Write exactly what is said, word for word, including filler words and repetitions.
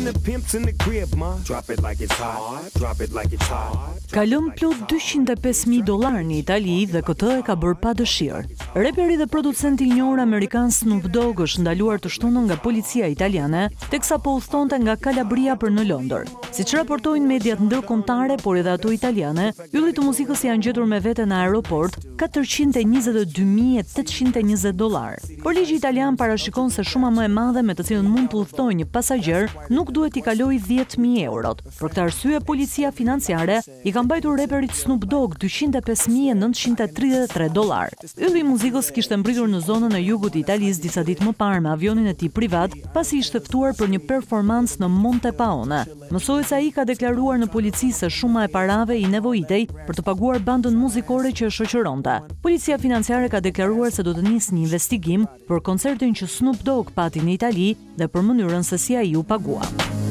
Kalon plot dyqind e pesë mijë dollar në Itali dhe këtë e ka bërë pa dëshirë. Reperi dhe producenti i njohur amerikan Snoop Dogg është ndaluar të shtunën nga policia italiane, teksa po udhtonte nga Kalabria për në Londër. Siç raportojnë mediat ndërkombëtare, por edhe ato italiane, ylli të muzikës janë gjetur me vete në aeroport katërqind e njëzet e dy mijë e tetëqind e njëzet dollar. Por ligji italian parashikon se shuma më e madhe me të cilën mund të udhtojë një pasagjer nuk duhet i kalojë dhjetë mijë eurot. Për këtë arsye, policia financiare i ka mbajtur reperit Snoop Dogg dyqind e pesë mijë e nëntëqind e tridhjetë e tre dollar. Ylli i muzikës kishte mbritur në zonën e jugut të Italisë disa ditë më parë me avionin e tij privat, pasi ishte ftuar për një performancë në Monte Paone. Mësohet se ai ka deklaruar në polici se shuma e parave i nevojitej për të paguar bandën muzikore që e shoqëronte. Policia financiare ka deklaruar se do të nisë një investigim për koncertin që Snoop Dogg pati në Itali dhe për mënyrën se si ai u pagua.